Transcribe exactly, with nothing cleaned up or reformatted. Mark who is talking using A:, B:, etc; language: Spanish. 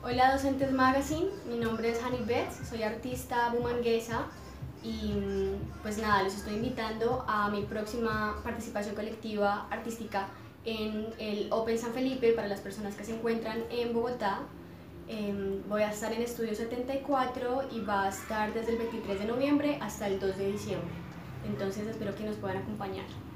A: Hola Docentes Magazine, mi nombre es Hani Betts, soy artista bumanguesa y pues nada, los estoy invitando a mi próxima participación colectiva artística en el Open San Felipe para las personas que se encuentran en Bogotá. Eh, voy a estar en Estudio setenta y cuatro y va a estar desde el veintitrés de noviembre hasta el dos de diciembre, entonces espero que nos puedan acompañar.